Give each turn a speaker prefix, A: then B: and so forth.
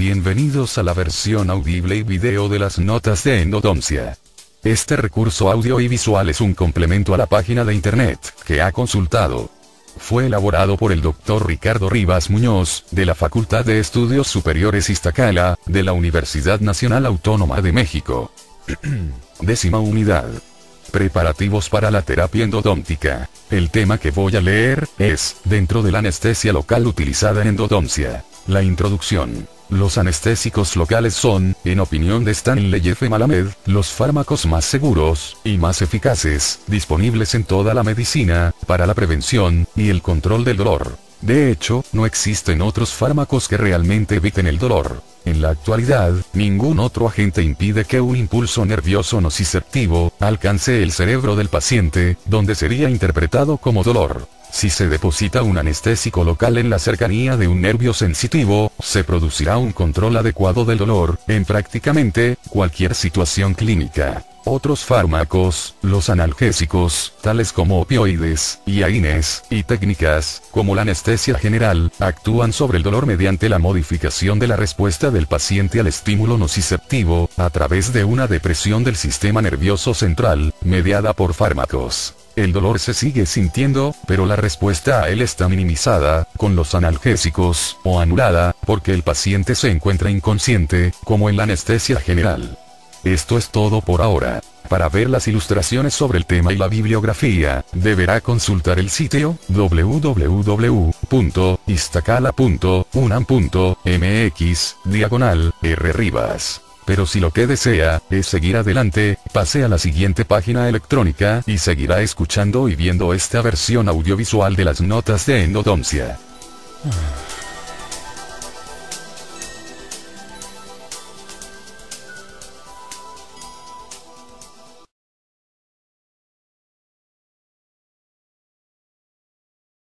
A: Bienvenidos a la versión audible y video de las notas de endodoncia. Este recurso audio y visual es un complemento a la página de internet que ha consultado. Fue elaborado por el Dr. Ricardo Rivas Muñoz, de la Facultad de Estudios Superiores Iztacala, de la Universidad Nacional Autónoma de México. 10ª unidad. Preparativos para la terapia endodóntica. El tema que voy a leer es, dentro de la anestesia local utilizada en endodoncia. La introducción. Los anestésicos locales son, en opinión de Stanley F. Malamed, los fármacos más seguros y más eficaces disponibles en toda la medicina para la prevención y el control del dolor. De hecho, no existen otros fármacos que realmente eviten el dolor. En la actualidad, ningún otro agente impide que un impulso nervioso nociceptivo alcance el cerebro del paciente, donde sería interpretado como dolor. Si se deposita un anestésico local en la cercanía de un nervio sensitivo, se producirá un control adecuado del dolor, en prácticamente cualquier situación clínica. Otros fármacos, los analgésicos, tales como opioides, y AINES, y técnicas, como la anestesia general, actúan sobre el dolor mediante la modificación de la respuesta del paciente al estímulo nociceptivo, a través de una depresión del sistema nervioso central, mediada por fármacos. El dolor se sigue sintiendo, pero la respuesta a él está minimizada, con los analgésicos, o anulada, porque el paciente se encuentra inconsciente, como en la anestesia general. Esto es todo por ahora. Para ver las ilustraciones sobre el tema y la bibliografía, deberá consultar el sitio www.iztacala.unam.mx/rrivas. Pero si lo que desea es seguir adelante, pase a la siguiente página electrónica y seguirá escuchando y viendo esta versión audiovisual de las notas de endodoncia.